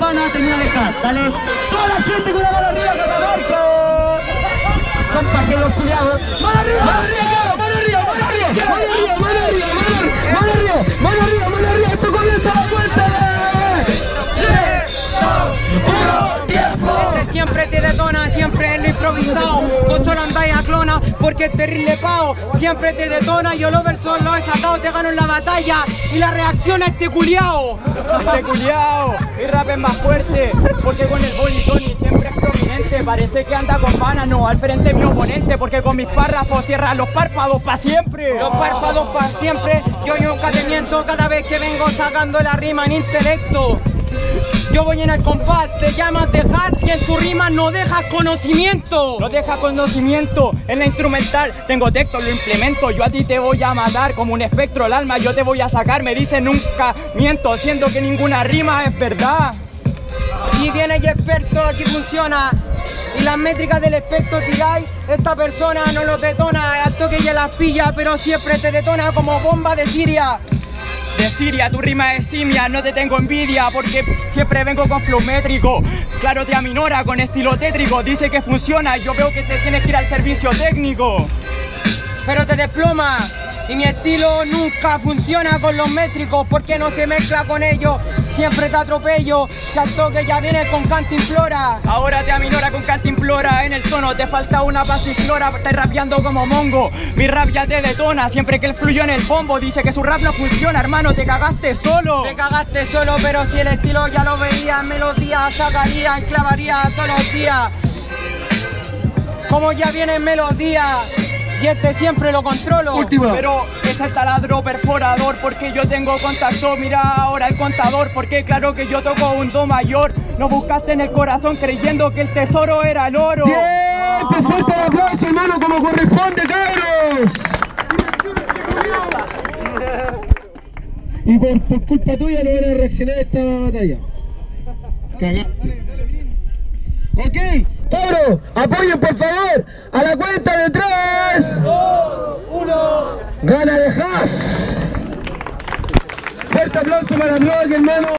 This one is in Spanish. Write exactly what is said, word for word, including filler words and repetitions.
campana termina de Haas, dale. Toda la gente con la mano arriba, Catamarca. Son pajeros culiados. ¡Mano arriba! ¡Mano arriba! ¡Mano arriba! ¡Mano arriba! ¡Mano arriba! ¡Mano arriba! ¡Mano arriba! ¡Mano arriba! ¡Mano arriba! ¡Esto comienza la vuelta! ¡tres, dos, uno, tiempo! Este siempre te detona, siempre es lo improvisado. Vos solo andáis a clona porque es terrible pao. Siempre te detona, yo los versos los he sacado, te gano en la batalla. Y la reacción a este culiao. Este culiao, mi rap es más fuerte, porque con el boli Tony siempre es prominente. Parece que anda con banano al frente mi oponente, porque con mis párrafos cierra los párpados pa' siempre. Los párpados para siempre, yo nunca te miento cada vez que vengo sacando la rima en intelecto. Yo voy en el compás, te llamas de Haas y en tu rima no dejas conocimiento. No deja conocimiento en la instrumental, tengo texto, lo implemento. Yo a ti te voy a matar como un espectro, el alma yo te voy a sacar. Me dicen nunca miento, siendo que ninguna rima es verdad. Si viene y experto, aquí funciona. Y las métricas del espectro tiráis, esta persona no los detona. Al toque ya las pilla, pero siempre te detona como bomba de Siria. De Siria, tu rima es simia, no te tengo envidia porque siempre vengo con flow métrico. Claro, te aminora con estilo tétrico, dice que funciona, yo veo que te tienes que ir al servicio técnico. Pero te desploma, y mi estilo nunca funciona con los métricos porque no se mezcla con ellos, siempre te atropello, que al toque ya vienes con cantimplora. Ahora te aminora con cantimplora, en el tono te falta una pasiflora, estás rapeando como mongo, mi rap ya te detona, siempre que él fluyó en el bombo, dice que su rap no funciona, hermano, te cagaste solo. Te cagaste solo, pero si el estilo ya lo veía, melodía sacaría, clavaría todos los días. Como ya viene melodía, y este siempre lo controlo. Última. Pero es el taladro perforador porque yo tengo contacto, mira ahora el contador, porque claro que yo toco un do mayor. No buscaste en el corazón creyendo que el tesoro era el oro. ¡Tiempo! ¡Fuerte el aplauso, hermano, como corresponde, cabros! Y por, por culpa tuya no van a reaccionar a esta batalla. Cagaste. Ok, cabros, apoyen por favor a la cuenta de tres, dos, uno. Gana de Haas. Fuerte aplauso para Blog, hermano.